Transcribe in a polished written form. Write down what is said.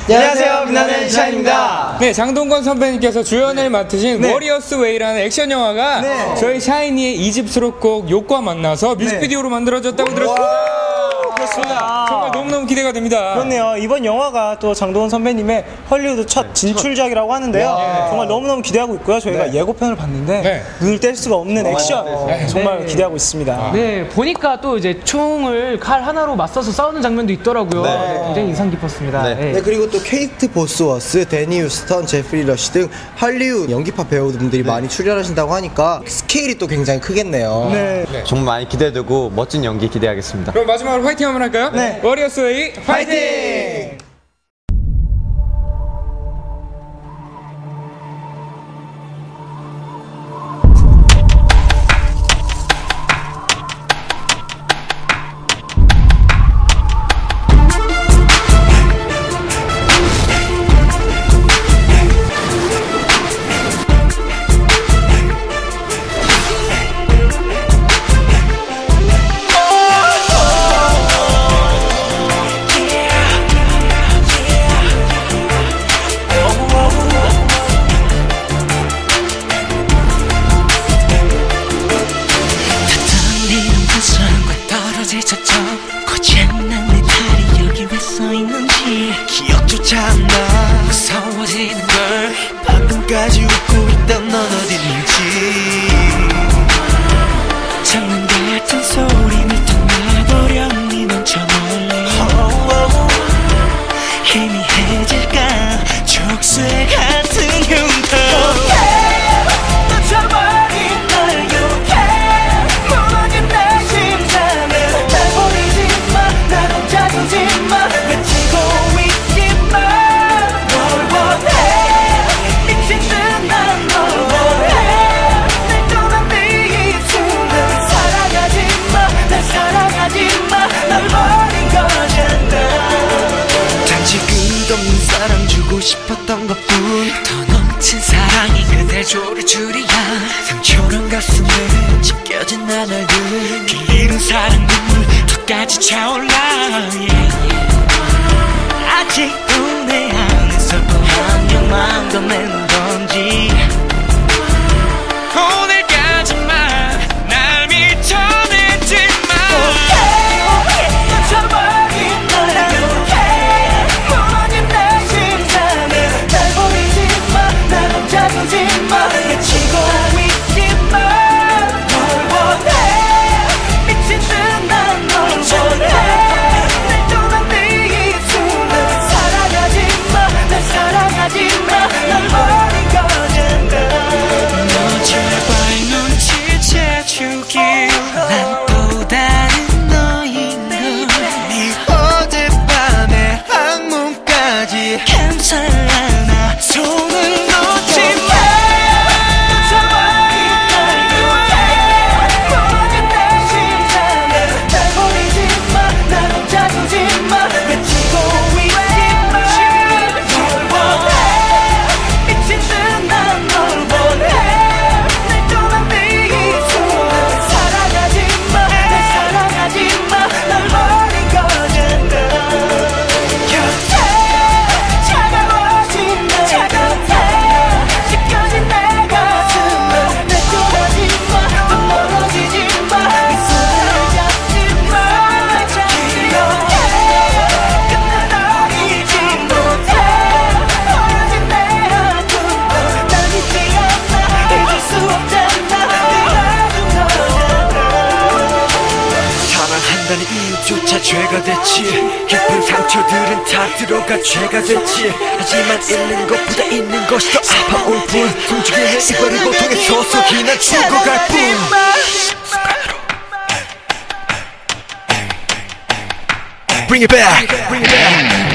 안녕하세요, 빛나는 샤인입니다. 네, 장동건 선배님께서 주연을 맡으신 워리어스 웨이라는 액션 영화가 저희 샤이니의 2집 수록곡 욕과 만나서 뮤직비디오로 만들어졌다고 들었습니다. 그렇습니다. 정말 너무너무 기대가 됩니다. 그렇네요. 이번 영화가 또 장동건 선배님의 헐리우드 첫 진출작이라고 하는데요. 정말 너무너무 기대하고 있고요. 저희가 예고편을 봤는데 눈을 뗄 수가 없는 액션 정말 기대하고 있습니다. 네, 보니까 또 이제 총을 칼 하나로 맞서서 싸우는 장면도 있더라고요. 굉장히 인상 깊었습니다. 네, 그리고 또 케이트 보스워스, 데니 휴스턴, 제프리 러시 등 할리우드 연기파 배우분들이 많이 출연하신다고 하니까 스케일이 또 굉장히 크겠네요. 정말 많이 기대되고 멋진 연기 기대하겠습니다. 그럼 마지막으로 화이팅 한번 할까요? 네. 워리어스 웨이 화이팅! 고장난 내 다리 여기 왜 써있는지 기억조차 안 나. 무서워지는 걸 방금까지 웃고 있던 넌 어딨는지. 장난 같은 소리를 떠나버렸니 넌 저 멀리. 희미해질까 족쇄 같은 흉터. 사랑 주고 싶었던 것뿐 더 넘친 사랑이 그댈 조를 줄이야. 상처란 가슴에 찢겨진 나날들 길 잃은 사랑 눈물 턱까지 차올라. 아직도 내 안에서 또 한 명만 더 맺는 건지. 오늘까지만 날 미쳐내지 마. 난 또 다른 너인 걸. 네 어젯밤의 악몽까지 감싸나 손을 놓지 마. 사랑한다는 이유조차 죄가 됐지. 깊은 상처들은 다 들어가 죄가 됐지. 하지만 잃는 것보다 있는 것이 더 아파올 뿐. 숨죽이는 이별의 고통에 서서히 난 죽어갈 뿐. Bring it back. Bring it back.